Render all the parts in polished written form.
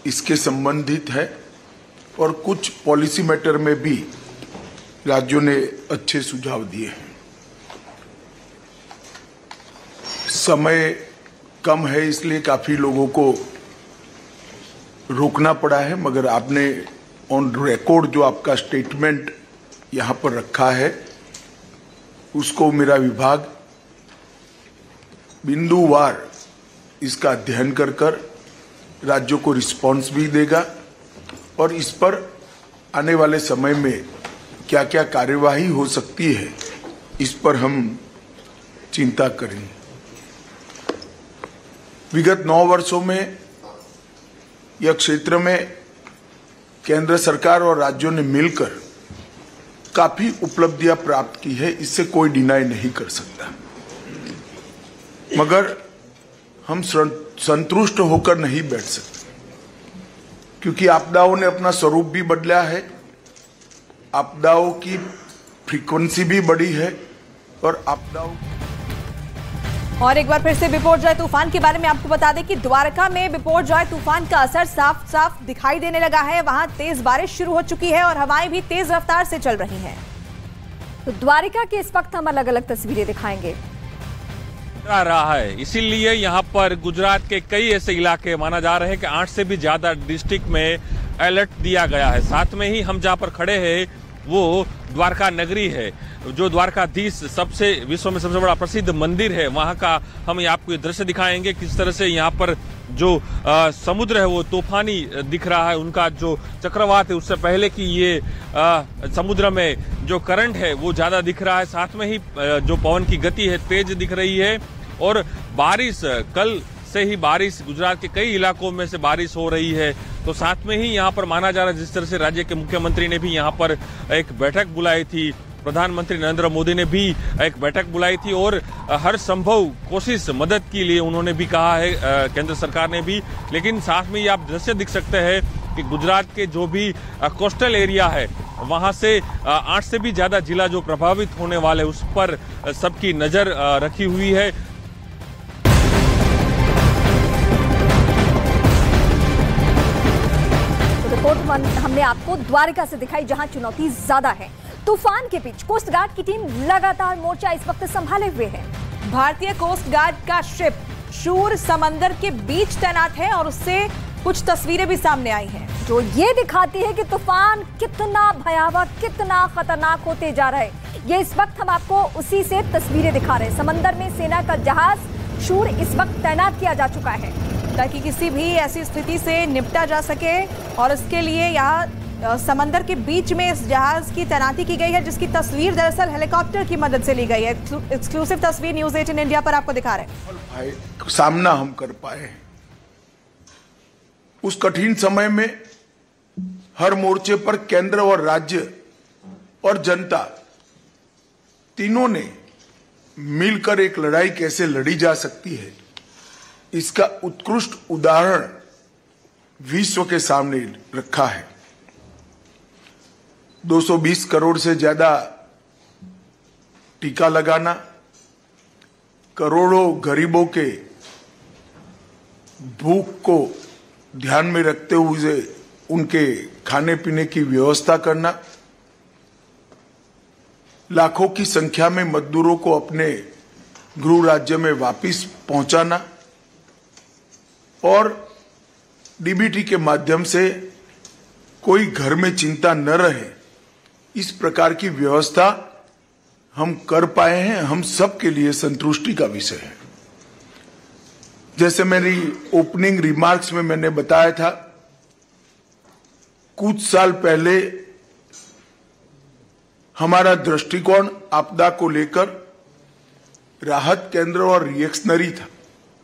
इसके संबंधित है और कुछ पॉलिसी मैटर में भी राज्यों ने अच्छे सुझाव दिए हैं। समय कम है इसलिए काफी लोगों को रोकना पड़ा है, मगर आपने ऑन रिकॉर्ड जो आपका स्टेटमेंट यहां पर रखा है उसको मेरा विभाग बिंदुवार इसका अध्ययन कर राज्यों को रिस्पॉन्स भी देगा और इस पर आने वाले समय में क्या क्या कार्यवाही हो सकती है इस पर हम चिंता करेंगे। विगत 9 वर्षों में यह क्षेत्र में केंद्र सरकार और राज्यों ने मिलकर काफी उपलब्धियां प्राप्त की है, इससे कोई डिनाई नहीं कर सकता, मगर हम संतुष्ट होकर नहीं बैठ सकते क्योंकि आपदाओं ने अपना स्वरूप भी बदला है, आपदाओं की फ्रीक्वेंसी भी बढ़ी है और आपदाओं। और एक बार फिर से बिपोरजॉय तूफान के बारे में आपको बता दें कि द्वारका में बिपोरजॉय तूफान का असर साफ साफ दिखाई देने लगा है। वहां तेज बारिश शुरू हो चुकी है और हवाएं भी तेज रफ्तार से चल रही हैं। तो द्वारका की इस वक्त हम अलग अलग तस्वीरें दिखाएंगे। आ रहा है, इसीलिए यहाँ पर गुजरात के कई ऐसे इलाके माना जा रहे हैं कि 8 से भी ज्यादा डिस्ट्रिक्ट में अलर्ट दिया गया है। साथ में ही हम जहाँ पर खड़े हैं वो द्वारका नगरी है, जो द्वारकाधीश सबसे विश्व में सबसे बड़ा प्रसिद्ध मंदिर है। वहां का हम आपको ये दृश्य दिखाएंगे किस तरह से यहाँ पर जो समुद्र है वो तूफानी दिख रहा है। उनका जो चक्रवात है उससे पहले कि ये समुद्र में जो करंट है वो ज्यादा दिख रहा है। साथ में ही जो पवन की गति है तेज दिख रही है और बारिश कल से ही बारिश गुजरात के कई इलाकों में से बारिश हो रही है। तो साथ में ही यहाँ पर माना जा रहा है जिस तरह से राज्य के मुख्यमंत्री ने भी यहाँ पर एक बैठक बुलाई थी, प्रधानमंत्री नरेंद्र मोदी ने भी एक बैठक बुलाई थी और हर संभव कोशिश मदद के लिए उन्होंने भी कहा है, केंद्र सरकार ने भी। लेकिन साथ में ये आप दृश्य दिख सकते हैं कि गुजरात के जो भी कोस्टल एरिया है वहां से 8 से भी ज्यादा जिला जो प्रभावित होने वाले उस पर सबकी नजर रखी हुई है। रिपोर्ट हमने आपको द्वारका से दिखाई जहां चुनौती ज्यादा है। तूफान के बीच कोस्ट गार्ड की टीम लगातार मोर्चा इस वक्त संभाले हुए है। भारतीय कोस्ट गार्ड का शिप शूर समंदर के बीच तैनात है और उससे कुछ तस्वीरें भी सामने आई हैं जो ये दिखाती है कि तूफान कितना भयावह, कितना खतरनाक होते जा रहा है। ये इस वक्त हम आपको उसी से तस्वीरें दिखा रहे हैं। समंदर में सेना का जहाज शूर इस वक्त तैनात किया जा चुका है ताकि किसी भी ऐसी स्थिति से निपटा जा सके और इसके लिए यहाँ समंदर के बीच में इस जहाज की तैनाती की गई है, जिसकी तस्वीर दरअसल हेलीकॉप्टर की मदद से ली गई है। एक्सक्लूसिव तस्वीर न्यूज़ 18 इंडिया पर आपको दिखा रहे हैं। भाई सामना हम कर पाए उस कठिन समय में हर मोर्चे पर केंद्र और राज्य और जनता तीनों ने मिलकर एक लड़ाई कैसे लड़ी जा सकती है इसका उत्कृष्ट उदाहरण विश्व के सामने रखा है। 220 करोड़ से ज्यादा टीका लगाना, करोड़ों गरीबों के भूख को ध्यान में रखते हुए उनके खाने पीने की व्यवस्था करना, लाखों की संख्या में मजदूरों को अपने गृह राज्य में वापस पहुंचाना और डीबीटी के माध्यम से कोई घर में चिंता न रहे, इस प्रकार की व्यवस्था हम कर पाए हैं। हम सब के लिए संतुष्टि का विषय है। जैसे मेरी ओपनिंग रिमार्क्स में मैंने बताया था, कुछ साल पहले हमारा दृष्टिकोण आपदा को लेकर राहत केंद्र और रिएक्शनरी था।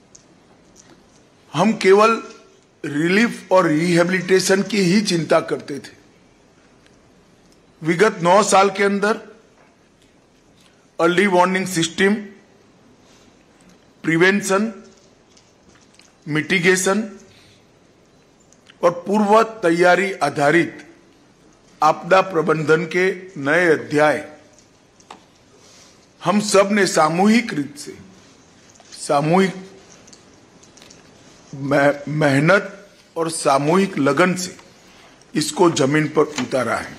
हम केवल रिलीफ और रिहेबिलिटेशन की ही चिंता करते थे। विगत 9 साल के अंदर early warning system, prevention, mitigation और पूर्व तैयारी आधारित आपदा प्रबंधन के नए अध्याय हम सब ने सामूहिक रूप से सामूहिक मेहनत और सामूहिक लगन से इसको जमीन पर उतारा है।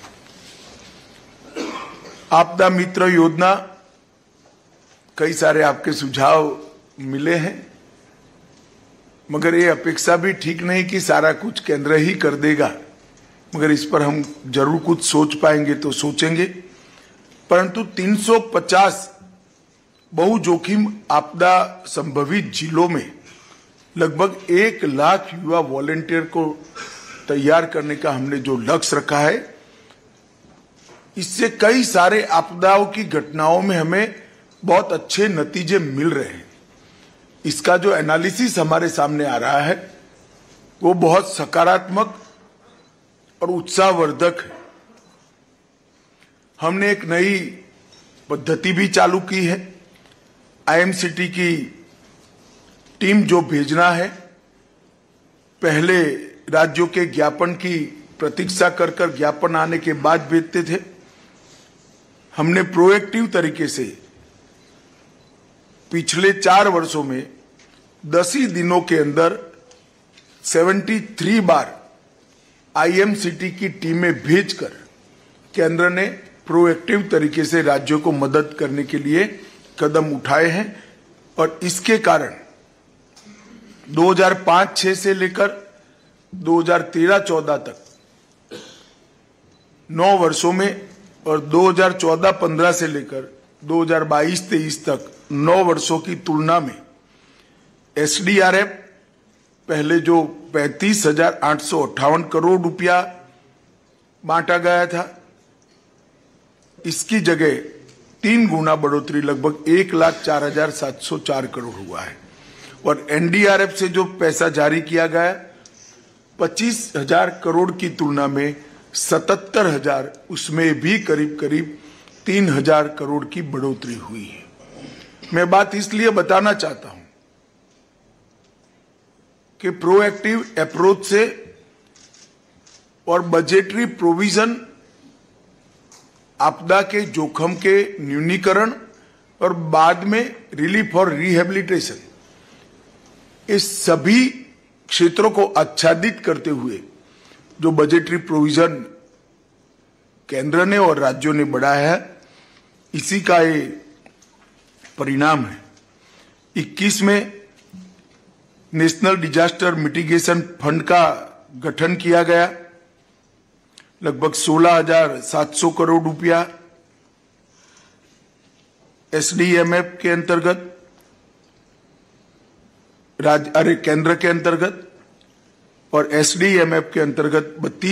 आपदा मित्र योजना, कई सारे आपके सुझाव मिले हैं, मगर ये अपेक्षा भी ठीक नहीं कि सारा कुछ केंद्र ही कर देगा, मगर इस पर हम जरूर कुछ सोच पाएंगे तो सोचेंगे। परंतु 350 बहु जोखिम आपदा संभवित जिलों में लगभग 1 लाख युवा वॉलेंटियर को तैयार करने का हमने जो लक्ष्य रखा है, इससे कई सारे आपदाओं की घटनाओं में हमें बहुत अच्छे नतीजे मिल रहे हैं। इसका जो एनालिसिस हमारे सामने आ रहा है वो बहुत सकारात्मक और उत्साहवर्धक है। हमने एक नई पद्धति भी चालू की है। आईएमसीटी की टीम जो भेजना है, पहले राज्यों के ज्ञापन की प्रतीक्षा कर ज्ञापन आने के बाद भेजते थे। हमने प्रोएक्टिव तरीके से पिछले 4 वर्षों में 10 ही दिनों के अंदर 73 बार आईएमसीटी की टीमें भेजकर केंद्र ने प्रोएक्टिव तरीके से राज्यों को मदद करने के लिए कदम उठाए हैं। और इसके कारण 2005-06 से लेकर 2013-14 तक 9 वर्षों में, और 2014-15 से लेकर 2022-23 तक 9 वर्षों की तुलना में एसडीआरएफ पहले जो 35,858 करोड़ रुपया बांटा गया था, इसकी जगह 3 गुना बढ़ोतरी लगभग 1,04,704 करोड़ हुआ है। और एनडीआरएफ से जो पैसा जारी किया गया 25,000 करोड़ की तुलना में 77,000, उसमें भी करीब करीब 3,000 करोड़ की बढ़ोतरी हुई है। मैं बात इसलिए बताना चाहता हूं कि प्रोएक्टिव अप्रोच से और बजटरी प्रोविजन आपदा के जोखिम के न्यूनीकरण और बाद में रिलीफ और रिहेबिलिटेशन, इस सभी क्षेत्रों को आच्छादित करते हुए जो बजटरी प्रोविजन केंद्र ने और राज्यों ने बढ़ाया है, इसी का ये परिणाम है। 21 में नेशनल डिजास्टर मिटिगेशन फंड का गठन किया गया, लगभग 16,700 करोड़ रुपया एसडीएमएफ के अंतर्गत, केंद्र के अंतर्गत, और एसडीएमएफ के अंतर्गत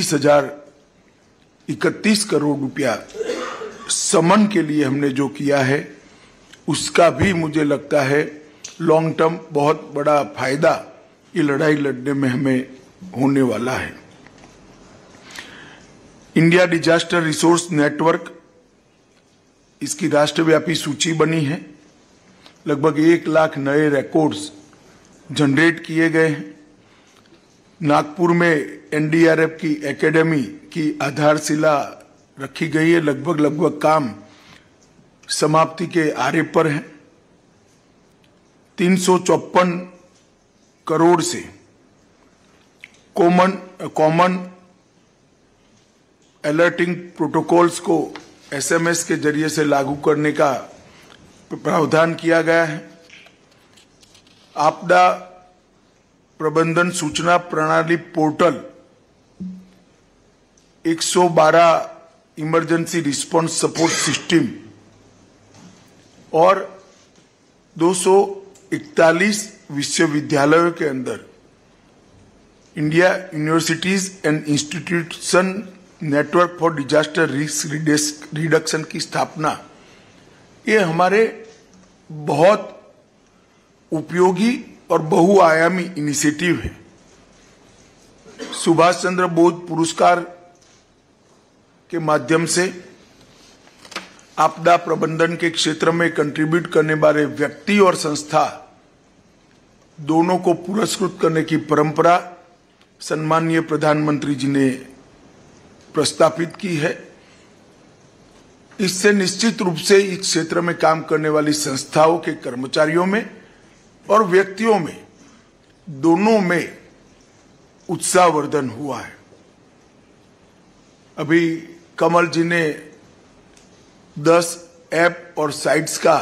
32,031 करोड़ रुपया समन के लिए हमने जो किया है, उसका भी मुझे लगता है लॉन्ग टर्म बहुत बड़ा फायदा ये लड़ाई लड़ने में हमें होने वाला है। इंडिया डिजास्टर रिसोर्स नेटवर्क, इसकी राष्ट्रव्यापी सूची बनी है। लगभग 1 लाख नए रिकॉर्ड्स जनरेट किए गए हैं। नागपुर में एनडीआरएफ की एकेडमी की आधारशिला रखी गई है। लगभग काम समाप्ति के आरे पर है। 354 करोड़ से कॉमन अलर्टिंग प्रोटोकॉल्स को एसएमएस के जरिए से लागू करने का प्रावधान किया गया है। आपदा प्रबंधन सूचना प्रणाली portal, 112 emergency response support system और 241 विश्वविद्यालयों के अंदर India universities and institution network for disaster risk reduction की स्थापना, ये हमारे बहुत उपयोगी और बहुआयामी इनिशिएटिव है। सुभाष चंद्र बोस पुरस्कार के माध्यम से आपदा प्रबंधन के क्षेत्र में कंट्रीब्यूट करने वाले व्यक्ति और संस्था दोनों को पुरस्कृत करने की परंपरा सम्माननीय प्रधानमंत्री जी ने प्रस्तावित की है। इससे निश्चित रूप से इस क्षेत्र में काम करने वाली संस्थाओं के कर्मचारियों में और व्यक्तियों में, दोनों में उत्साहवर्धन हुआ है। अभी कमल जी ने 10 ऐप और साइट्स का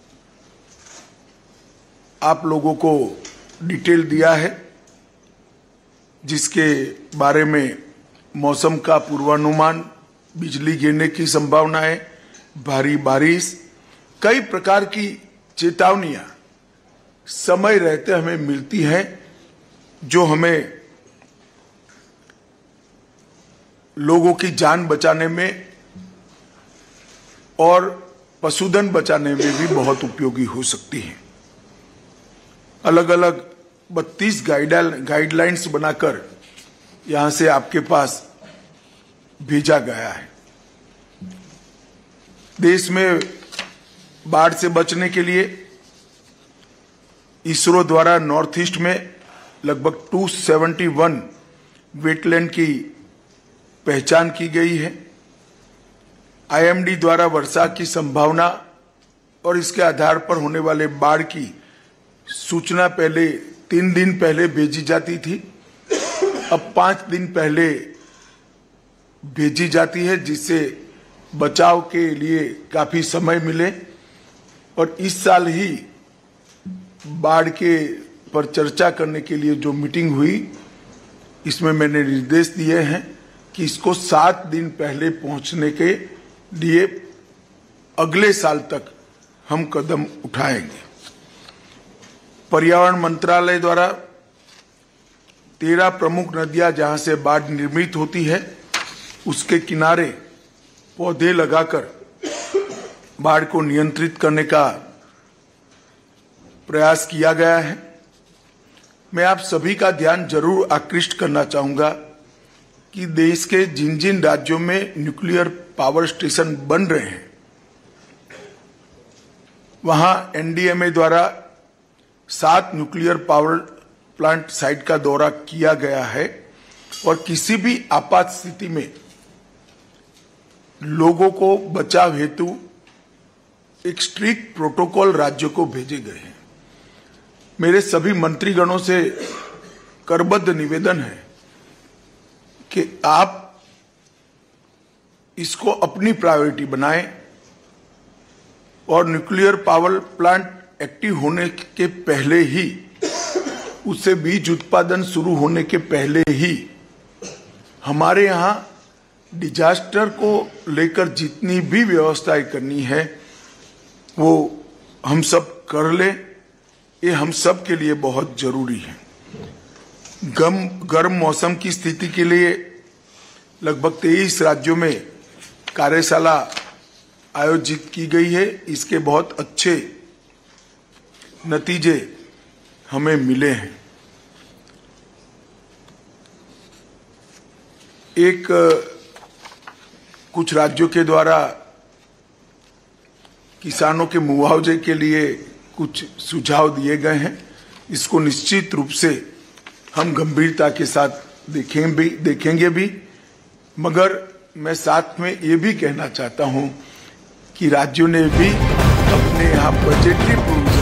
आप लोगों को डिटेल दिया है, जिसके बारे में मौसम का पूर्वानुमान, बिजली गिरने की संभावनाएं, भारी बारिश, कई प्रकार की चेतावनियां समय रहते हमें मिलती हैं, जो हमें लोगों की जान बचाने में और पशुधन बचाने में भी बहुत उपयोगी हो सकती हैं। अलग अलग 32 गाइडलाइंस बनाकर यहां से आपके पास भेजा गया है। देश में बाढ़ से बचने के लिए इसरो द्वारा नॉर्थ ईस्ट में लगभग 271 वेटलैंड की पहचान की गई है। आईएमडी द्वारा वर्षा की संभावना और इसके आधार पर होने वाले बाढ़ की सूचना पहले 3 दिन पहले भेजी जाती थी, अब 5 दिन पहले भेजी जाती है, जिससे बचाव के लिए काफी समय मिले। और इस साल ही बाढ़ के पर चर्चा करने के लिए जो मीटिंग हुई, इसमें मैंने निर्देश दिए हैं कि इसको 7 दिन पहले पहुंचने के लिए अगले साल तक हम कदम उठाएंगे। पर्यावरण मंत्रालय द्वारा 13 प्रमुख नदियां जहां से बाढ़ निर्मित होती है, उसके किनारे पौधे लगाकर बाढ़ को नियंत्रित करने का प्रयास किया गया है। मैं आप सभी का ध्यान जरूर आकृष्ट करना चाहूंगा कि देश के जिन जिन राज्यों में न्यूक्लियर पावर स्टेशन बन रहे हैं, वहां एनडीएमए द्वारा 7 न्यूक्लियर पावर प्लांट साइट का दौरा किया गया है और किसी भी आपात स्थिति में लोगों को बचाव हेतु एक स्ट्रिक्ट प्रोटोकॉल राज्यों को भेजे गए हैं। मेरे सभी मंत्रीगणों से करबद्ध निवेदन है कि आप इसको अपनी प्रायोरिटी बनाएं और न्यूक्लियर पावर प्लांट एक्टिव होने के पहले ही, उससे बीज उत्पादन शुरू होने के पहले ही हमारे यहां डिजास्टर को लेकर जितनी भी व्यवस्थाएं करनी है वो हम सब कर ले। ये हम सब के लिए बहुत जरूरी है। गर्म मौसम की स्थिति के लिए लगभग 23 राज्यों में कार्यशाला आयोजित की गई है। इसके बहुत अच्छे नतीजे हमें मिले हैं। कुछ राज्यों के द्वारा किसानों के मुआवजे के लिए कुछ सुझाव दिए गए हैं। इसको निश्चित रूप से हम गंभीरता के साथ देखेंगे भी, मगर मैं साथ में ये भी कहना चाहता हूं कि राज्यों ने भी अपने यहाँ बजटरी